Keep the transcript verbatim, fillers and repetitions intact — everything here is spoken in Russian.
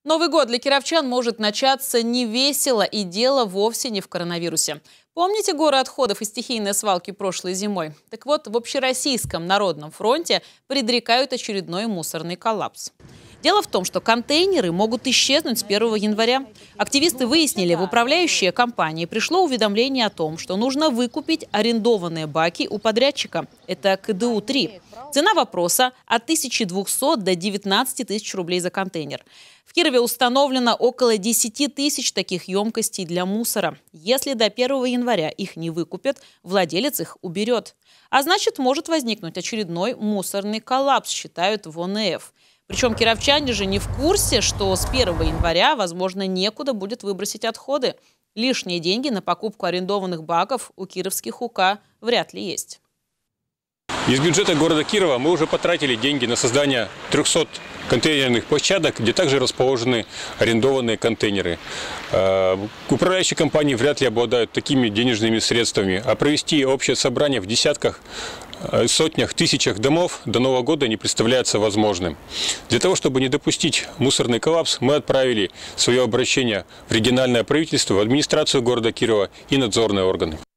Новый год для кировчан может начаться невесело, и дело вовсе не в коронавирусе. Помните горы отходов и стихийные свалки прошлой зимой? Так вот, в Общероссийском народном фронте предрекают очередной мусорный коллапс. Дело в том, что контейнеры могут исчезнуть с первого января. Активисты выяснили, в управляющие компании пришло уведомление о том, что нужно выкупить арендованные баки у подрядчика. Это ка дэ у три. Цена вопроса от тысячи двухсот до девятнадцати тысяч рублей за контейнер. В Кирове установлено около десяти тысяч таких емкостей для мусора. Если до первого января их не выкупят, владелец их уберет. А значит, может возникнуть очередной мусорный коллапс, считают в о эн эф. Причем кировчане же не в курсе, что с первого января, возможно, некуда будет выбросить отходы. Лишние деньги на покупку арендованных баков у кировских у ка вряд ли есть. Из бюджета города Кирова мы уже потратили деньги на создание трёхсот контейнерных площадок, где также расположены арендованные контейнеры. Управляющие компании вряд ли обладают такими денежными средствами, а провести общее собрание в десятках, сотнях, тысячах домов до Нового года не представляется возможным. Для того, чтобы не допустить мусорный коллапс, мы отправили свое обращение в региональное правительство, в администрацию города Кирова и надзорные органы.